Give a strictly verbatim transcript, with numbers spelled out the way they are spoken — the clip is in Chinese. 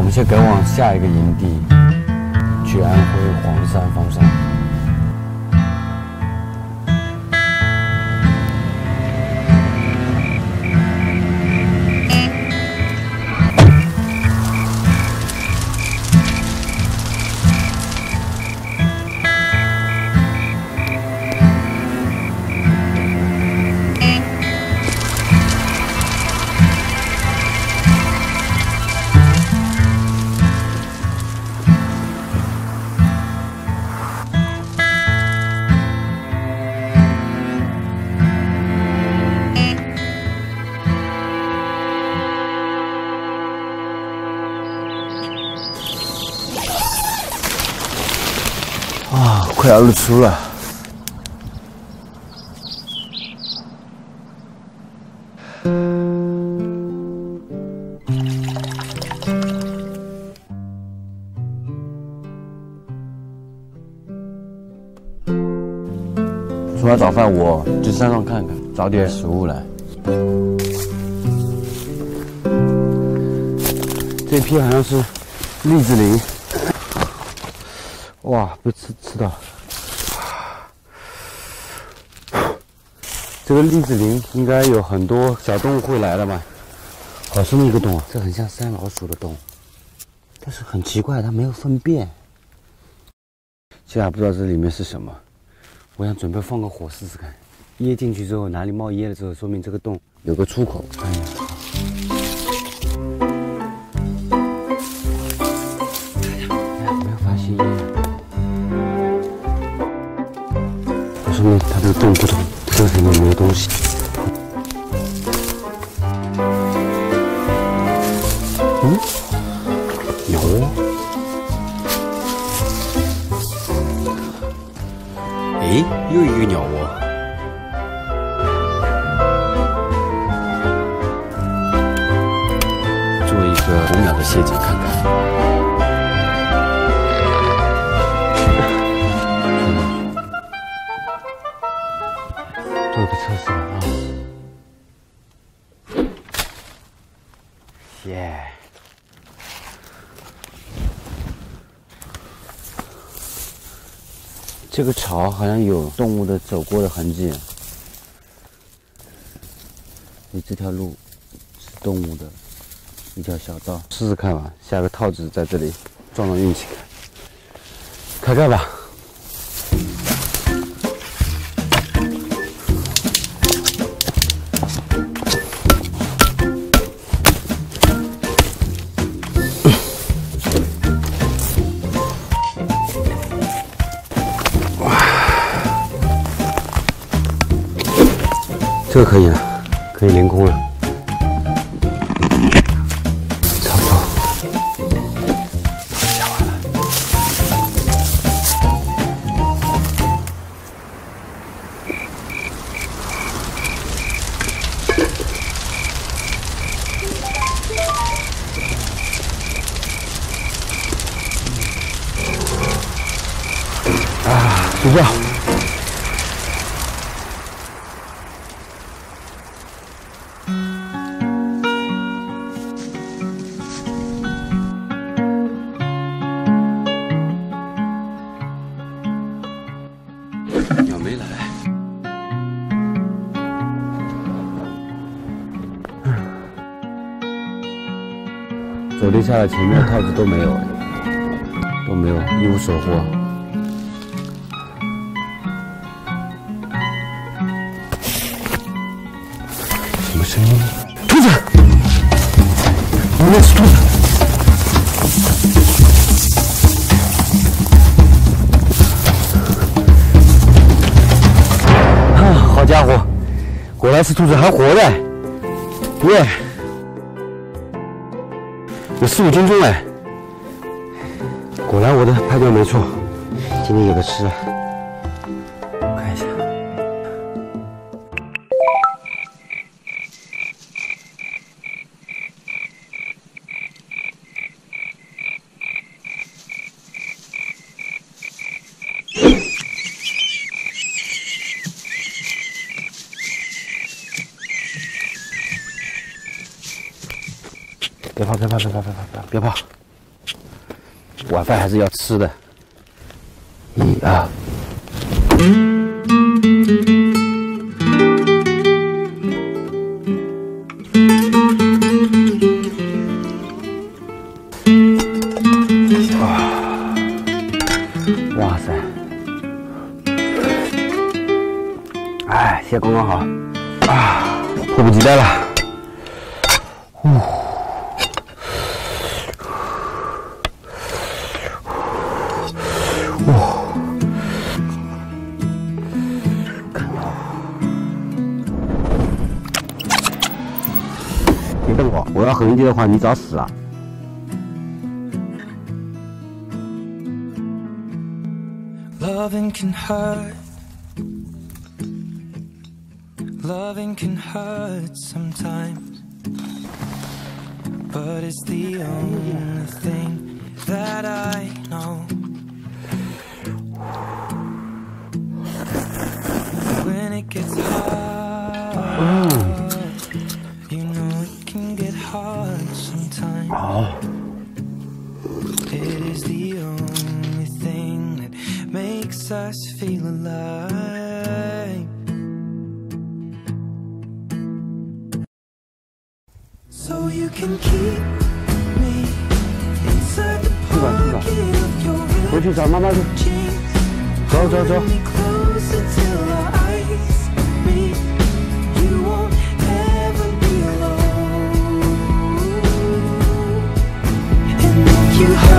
们先赶往下一个营地，去安徽黄山方向。 啊，快要日出了。吃完早饭，我去山上看看，找点食物来。这批好像是栗子林。 哇，被吃吃到！这个栗子林应该有很多小动物会来的嘛。好深的一个洞啊，这很像山老鼠的洞，但是很奇怪，它没有粪便。现在不知道这里面是什么，我想准备放个火试试看。噎进去之后，哪里冒烟了之后，说明这个洞有个出口。哎呀！ 说明它这个洞不通，这里面没有东西。嗯，有哦。哎，又一个鸟窝。做一个红鸟的陷阱看看。 做个测试吧啊！耶！这个草好像有动物的走过的痕迹。你这条路是动物的一条小道，试试看吧。下个套子在这里撞撞运气看。开盖吧。 这个可以了，可以凌空了，差不多，下完了。啊，睡觉。 鸟没来，走了下来，前面的套子都没有，都没有，一无所获。什么声音？兔子！我那是兔子。 好家伙，果然是兔子还活的，耶！有四五斤重哎，果然我的判断没错，今天有的吃了。看一下，别跑，别跑，别跑，别跑，别跑！ 晚饭还是要吃的。一二。哇塞！哎，现在刚刚好啊，迫不及待了。呜、哦。 哇！别等我，我要喝你的话，你找死啊！ Loving can hurt. Loving can hurt sometimes, but it's the only thing that I know. When it gets hard, you know it can get hard sometimes. It is the only thing that makes us feel alive. So you can keep me inside the pocket of your red 回去找妈妈去。 jeans. 走走走。 Hold me closer till our eyes meet. You won't ever be alone. And if you